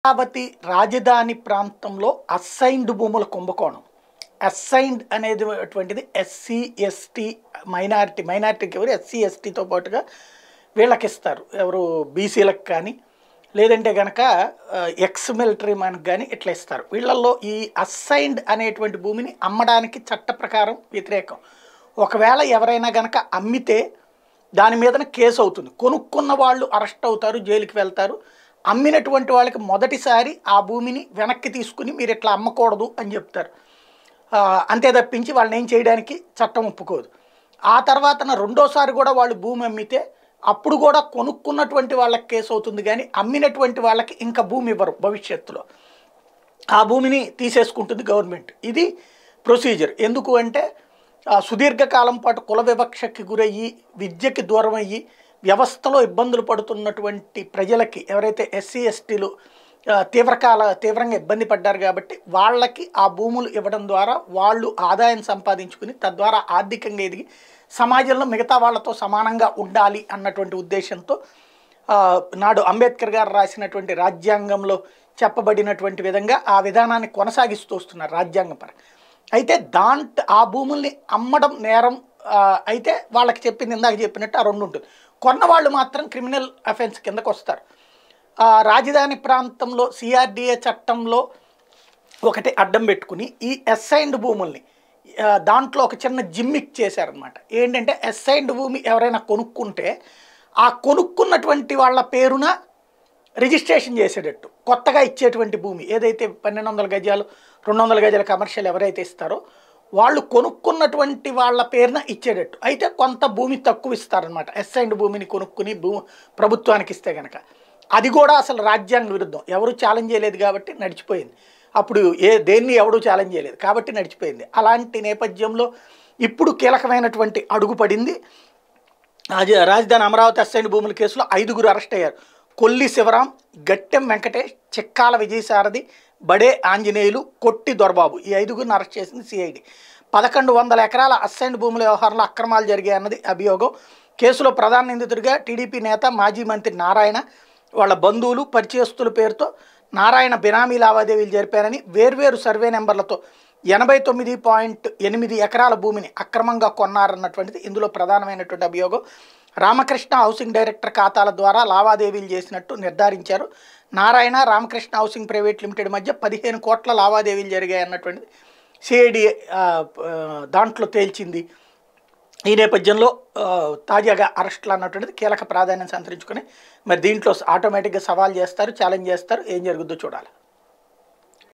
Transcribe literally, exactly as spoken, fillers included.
అమరావతి రాజధాని ప్రాంతంలో అసైన్డ్ భూముల కుంభకోణం. అసైన్డ్ అనేది అటువంటిది ఎస్సీ ఎస్టీ మైనారిటీ మైనారిటీకి ఎవరు ఎస్సీ ఎస్టీతో పాటుగా వీళ్ళకి ఇస్తారు, ఎవరు బీసీలకు కానీ లేదంటే కనుక ఎక్స్ మిలిటరీ మనకు కానీ ఇట్లా ఇస్తారు. వీళ్ళల్లో ఈ అసైన్డ్ అనేటువంటి భూమిని అమ్మడానికి చట్ట ప్రకారం వ్యతిరేకం. ఒకవేళ ఎవరైనా కనుక అమ్మితే దాని మీదన కేసు అవుతుంది. కొనుక్కున్న వాళ్ళు అరెస్ట్ అవుతారు, జైలుకి వెళ్తారు. అమ్మినటువంటి వాళ్ళకి మొదటిసారి ఆ భూమిని వెనక్కి తీసుకుని మీరు ఇట్లా అమ్మకూడదు అని చెప్తారు. అంతే తప్పించి వాళ్ళని ఏం చేయడానికి చట్టం ఒప్పుకోదు. ఆ తర్వాతన రెండోసారి కూడా వాళ్ళు భూమి అమ్మితే అప్పుడు కూడా కొనుక్కున్నటువంటి వాళ్ళకి కేసు అవుతుంది, కానీ అమ్మినటువంటి వాళ్ళకి ఇంకా భూమి ఇవ్వరు భవిష్యత్తులో. ఆ భూమిని తీసేసుకుంటుంది గవర్నమెంట్. ఇది ప్రొసీజర్. ఎందుకు అంటే సుదీర్ఘకాలం పాటు కుల వివక్షకి గురయ్యి విద్యకి దూరం అయ్యి వ్యవస్థలో ఇబ్బందులు పడుతున్నటువంటి ప్రజలకి, ఎవరైతే ఎస్సీ ఎస్టీలు తీవ్రకాల తీవ్రంగా ఇబ్బంది పడ్డారు కాబట్టి వాళ్ళకి ఆ భూములు ఇవ్వడం ద్వారా వాళ్ళు ఆదాయం సంపాదించుకుని తద్వారా ఆర్థికంగా ఎదిగి సమాజంలో మిగతా వాళ్ళతో సమానంగా ఉండాలి అన్నటువంటి ఉద్దేశంతో నాడు అంబేద్కర్ గారు రాసినటువంటి రాజ్యాంగంలో చెప్పబడినటువంటి విధంగా ఆ విధానాన్ని కొనసాగిస్తూ వస్తున్నారు రాజ్యాంగపర. అయితే దాంట్ ఆ భూముల్ని అమ్మడం నేరం అయితే వాళ్ళకి చెప్పింది ఇందాక చెప్పినట్టు ఆ రెండు ఉంటుంది. కొన్నవాళ్ళు మాత్రం క్రిమినల్ అఫెన్స్ కిందకు వస్తారు. రాజధాని ప్రాంతంలో సిఆర్డిఏ చట్టంలో ఒకటి అడ్డం పెట్టుకుని ఈ అసైన్డ్ భూముల్ని దాంట్లో ఒక చిన్న జిమ్మిక్ చేశారనమాట. ఏంటంటే అసైన్డ్ భూమి ఎవరైనా కొనుక్కుంటే ఆ కొనుక్కున్నటువంటి వాళ్ళ పేరున రిజిస్ట్రేషన్ చేసేటట్టు కొత్తగా ఇచ్చేటువంటి భూమి ఏదైతే పన్నెండు వందల గజాలు రెండు వందల గజాల కమర్షియల్ ఎవరైతే ఇస్తారో వాళ్ళు కొనుక్కున్నటువంటి వాళ్ళ పేరున ఇచ్చేటట్టు. అయితే కొంత భూమి తక్కువ ఇస్తారనమాట అసైన్డ్ భూమిని కొనుక్కుని భూ ప్రభుత్వానికి ఇస్తే కనుక. అది కూడా అసలు రాజ్యాంగ విరుద్ధం. ఎవరు ఛాలెంజ్ చేయలేదు కాబట్టి నడిచిపోయింది. అప్పుడు ఏ దేన్ని ఎవడూ ఛాలెంజ్ చేయలేదు కాబట్టి నడిచిపోయింది. అలాంటి నేపథ్యంలో ఇప్పుడు కీలకమైనటువంటి అడుగు పడింది. రాజధాని అమరావతి అసైన్డ్ భూముల కేసులో ఐదుగురు అరెస్ట్ అయ్యారు. కొల్లి శివరాం, గట్టెం వెంకటేష్, చిక్కాల విజయసారథి, బడే ఆంజనేయులు, కొట్టి దొరబాబు ఈ ఐదుగురిని అరెస్ట్ చేసింది సిఐడి. పదకొండు వందల ఎకరాల అసైన్డ్ భూముల వ్యవహారంలో అక్రమాలు జరిగాయన్నది అభియోగం. కేసులో ప్రధాన నిందితుడిగా టీడీపీ నేత మాజీ మంత్రి నారాయణ, వాళ్ళ బంధువులు, పరిచయస్తుల పేరుతో నారాయణ బినామీ లావాదేవీలు జరిపారని, వేర్వేరు సర్వే నెంబర్లతో ఎనభై తొమ్మిది పాయింట్ ఎనిమిది ఎకరాల భూమిని అక్రమంగా కొన్నారన్నటువంటిది ఇందులో ప్రధానమైనటువంటి అభియోగం. రామకృష్ణ హౌసింగ్ డైరెక్టర్ ఖాతాల ద్వారా లావాదేవీలు చేసినట్టు నిర్ధారించారు. Narayana Ramakrishna housing private limited మధ్య పదిహేను కోట్ల లావాదేవీలు జరిగాయి అన్నటువంటిది సిఐడి దాంట్లో తేల్చింది. ఈ నేపథ్యంలో తాజాగా అరెస్టులు అన్నటువంటిది కీలక ప్రాధాన్యం సంతరించుకొని మరి దీంట్లో ఆటోమేటిక్గా సవాల్ చేస్తారు, ఛాలెంజ్ చేస్తారు. ఏం జరుగుద్దో చూడాలి.